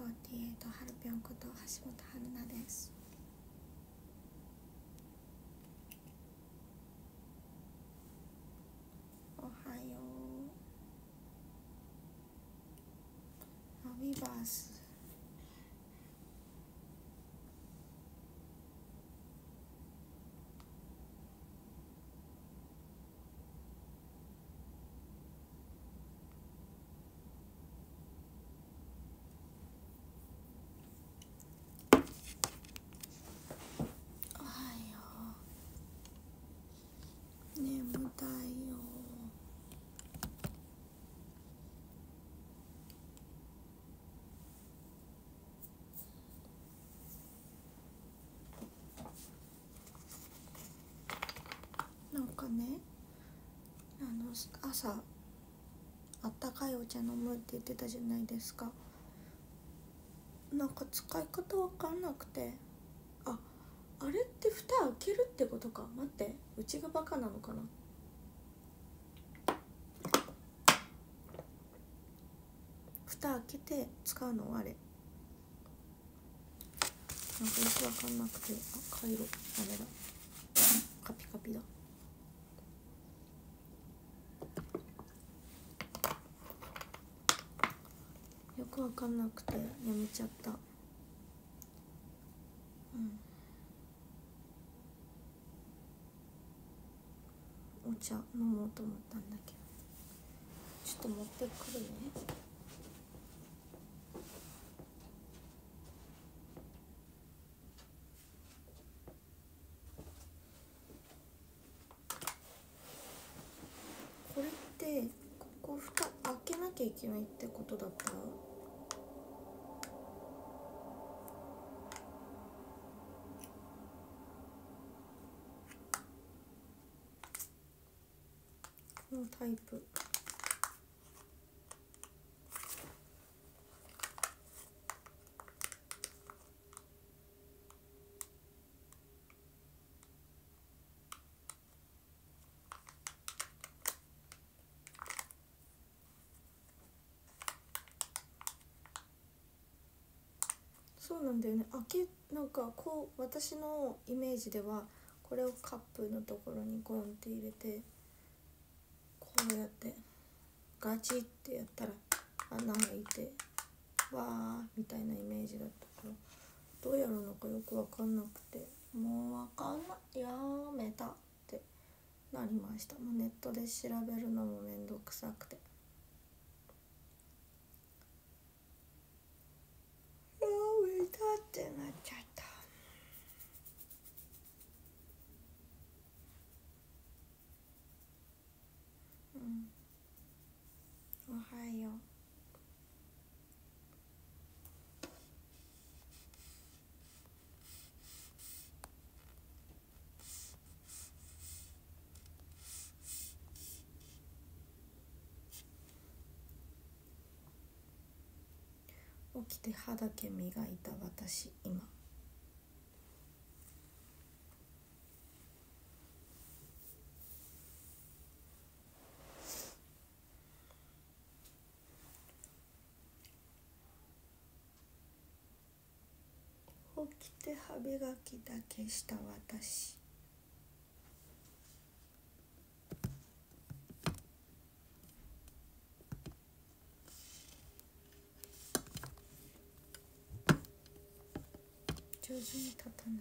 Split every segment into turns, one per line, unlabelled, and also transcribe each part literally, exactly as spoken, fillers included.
フォーティーエイトはるぴょんこと橋本春菜です。おはよう。アビバース眠たいよ。なんかね、あの朝あったかいお茶飲むって言ってたじゃないですか。なんか使い方わかんなくて、あ、あれって蓋開けるってことか。待って、うちがバカなのかな。蓋開けて使うのあれ。なんかよくわかんなくて、あ、回路ダメだ。カピカピだ。よくわかんなくてやめちゃった。うん。お茶飲もうと思ったんだけど、ちょっと持ってくるね。これってここ蓋開けなきゃいけないってことだった？このタイプ。そうなんだよね。開けなんかこう、私のイメージではこれをカップのところにゴンって入れて、こうやってガチってやったら穴開いてわーみたいなイメージだったから、どうやるのかよく分かんなくて、もう分かんない、やめたってなりました。もうネットで調べるのもめんどくさくて、やめたってなっちゃった。うん。おはよう。起きて歯だけ磨いた私、今。起きて歯磨きだけした私。上手に立たない。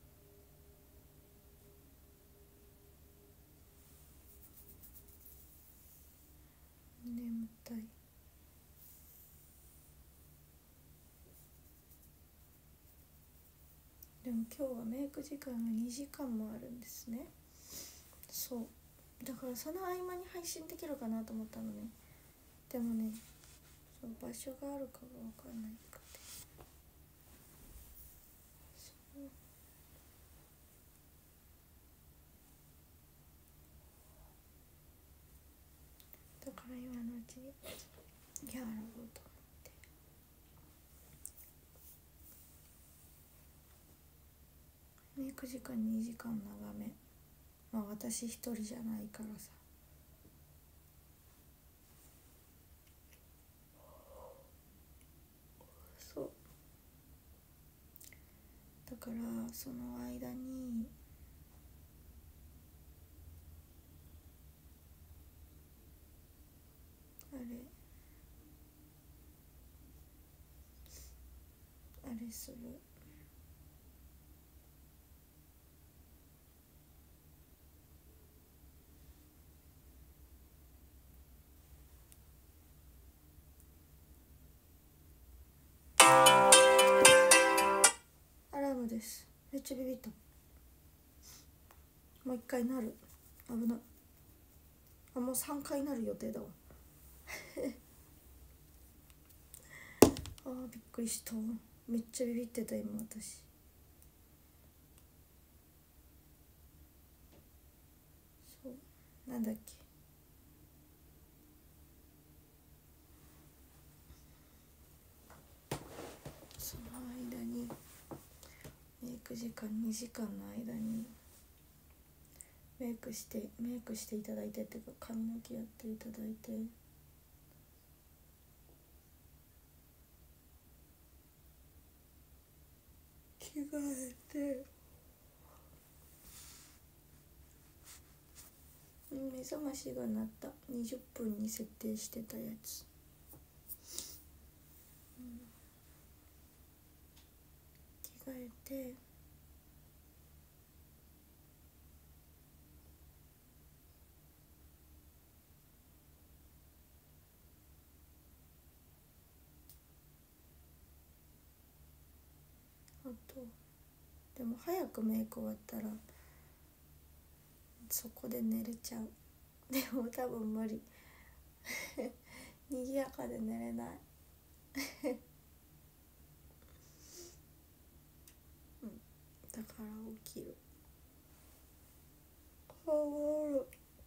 眠たい。でも今日はメイク時間がにじかんもあるんですね。そうだからその合間に配信できるかなと思ったのね。でもね、その場所があるかが分かんないくて、そうだから今のうちにやろうと。メイク時間にじかん長め。まあ私一人じゃないからさ。そう。 からその間にあれあれする。アラームです。めっちゃビビった。もう一回なる。危ない。あ、もうさんかいなる予定だわあーびっくりした。めっちゃビビってた今私。そうなんだっけ、その間にメイク時間にじかんの間にメイクしてメイクしていただいてっていうか髪の毛やっていただいて、着替えて、目覚ましが鳴った。にじゅっぷんに設定してたやつ、うん、着替えてあとでも早くメイク終わったらそこで寝れちゃう。でも多分無理にぎやかで寝れないうん、だから起きる。あおる。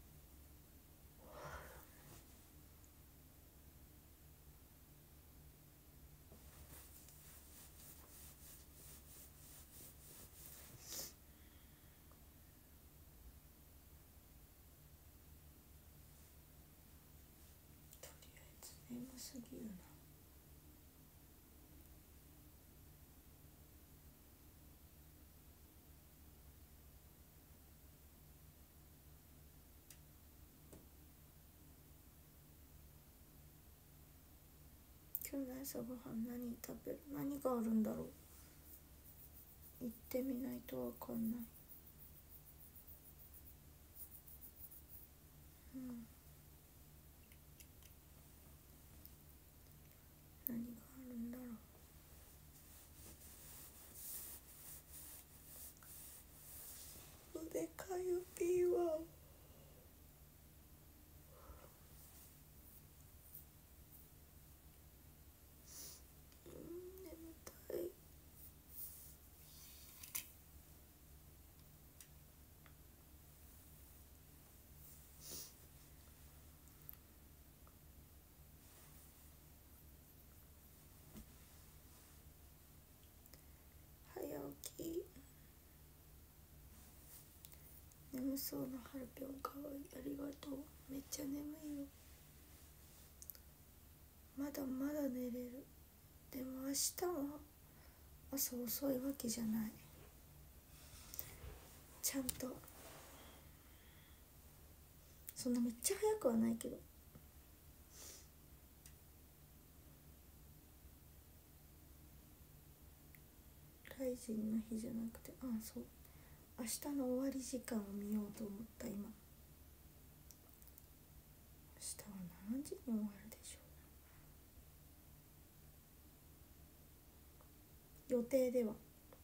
とりあえず眠すぎるな。今日の朝ごはん何食べる？何があるんだろう。行ってみないとわかんない。うん、何があるんだろう。腕かゆピーはうん、眠たい。早起き。眠そうなハルピョンかわいい。ありがとう。めっちゃ眠いよ。まだまだ寝れる。でも明日は朝遅いわけじゃない。ちゃんとそんなめっちゃ早くはないけど、ライジンの日じゃなくて、ああそう、明日の終わり時間を見ようと思った。今明日は何時に終わるでしょう。予定では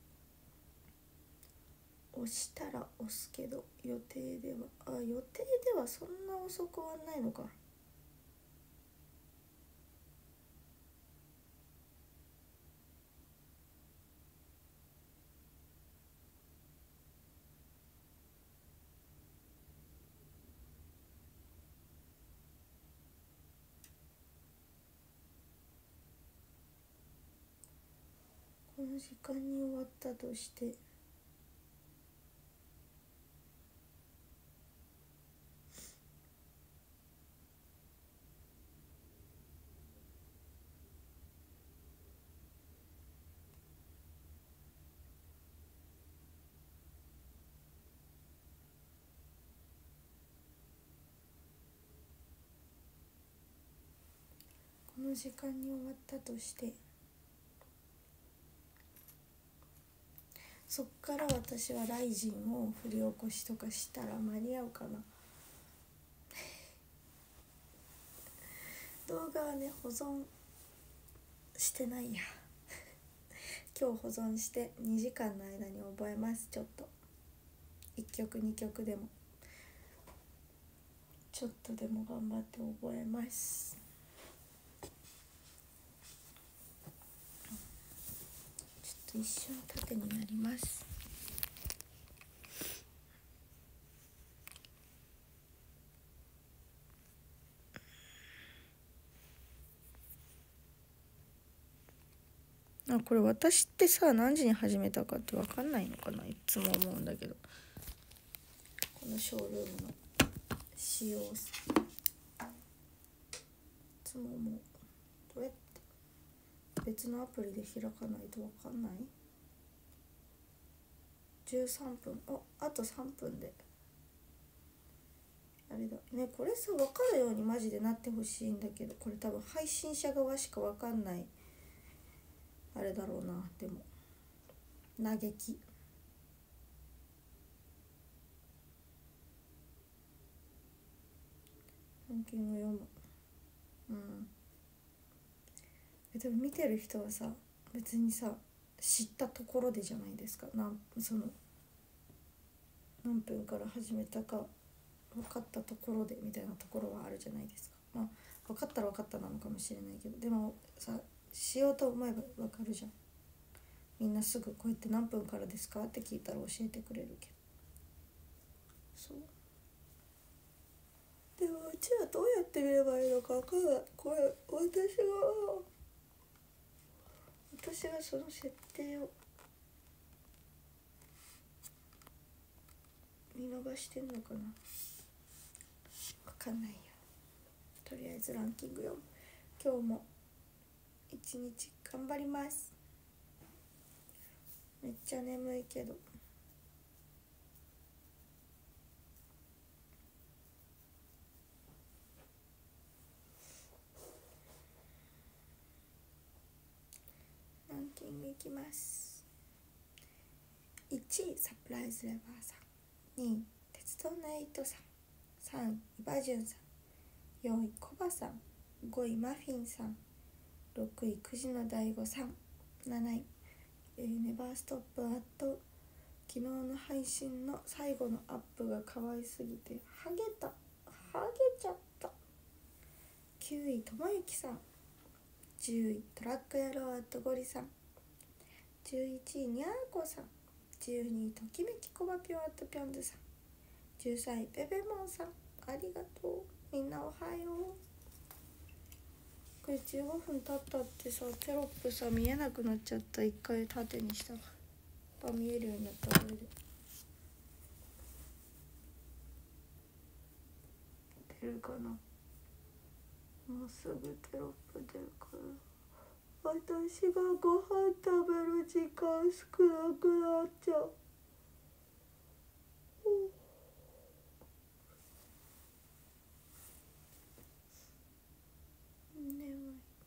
押したら押すけど、予定ではあ予定ではそんな遅くはないのか。この時間に終わったとして、 の時間に終わったとして、そっから私はライジンを振り起こしとかしたら間に合うかな。動画はね保存してないや今日保存してにじかんの間に覚えます。ちょっといっきょくにきょくでもちょっとでも頑張って覚えます。ちょっと一瞬縦になります。あ、これ私ってさ何時に始めたかって分かんないのかな、いつも思うんだけど。このショールームの仕様、いつももうどうやって別のアプリで開かないと分かんない。じゅうさんぷん、ああとさんぷんであれだね。これさ分かるようにマジでなってほしいんだけど、これ多分配信者側しか分かんないあれだろうな。でも嘆きランキング読む。うんでも見てる人はさ別にさ知ったところでじゃないですか。なんその何分から始めたか分かったところでみたいなところはあるじゃないですか。まあ分かったら分かったなのかもしれないけど、でもさしようと思えば分かるじゃん。みんなすぐこうやって何分からですかって聞いたら教えてくれるけど、そうでもうちはどうやって見ればいいのか分かんない。これ私が私がその設定を見逃してんのかな、分かんないよ。とりあえずランキング読む。今日も一日頑張ります。めっちゃ眠いけどランキングいきます。いちいサプライズレバーさん、にい鉄道のエイトさん、さんいイバジュンさん、よんいコバさん、ごいマフィンさん、ろくいくじの大悟さん、なない、えー、ネバーストップアット。昨日の配信の最後のアップが可愛すぎてハゲたハゲちゃった。きゅういともゆきさん、じゅういトラック野郎アットゴリさん、じゅういちいにゃーこさん、じゅうにいときめきこばぴょんアットぴょんずさん、じゅうさんいベベモンさん、ありがとう。みんなおはよう。これじゅうごふん経ったってさテロップさ見えなくなっちゃった。一回縦にしたら見えるようになった。これで出るかな。もうすぐテロップ出るから。私がご飯食べる時間少なくなっちゃう。眠い。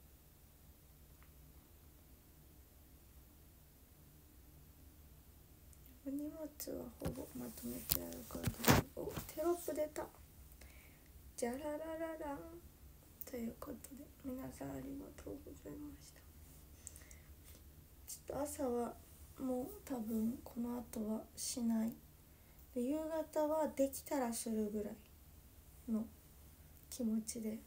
荷物はほぼまとめてあるから。お、テロップ出た。じゃららららんということで皆さんありがとうございました。ちょっと朝はもう多分この後はしないで、夕方はできたらするぐらいの気持ちで、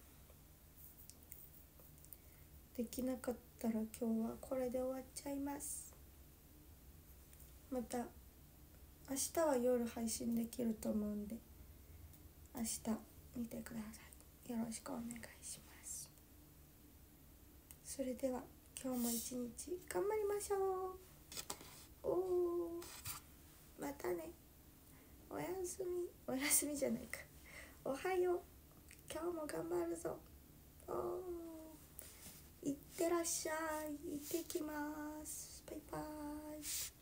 できなかったら今日はこれで終わっちゃいます。また明日は夜配信できると思うんで明日見てください。よろしくお願いします。それでは今日も一日頑張りましょう。おー、またね。おやすみ。おやすみじゃないか。おはよう。今日も頑張るぞ。おー、いってらっしゃい。行ってきます。バイバーイ。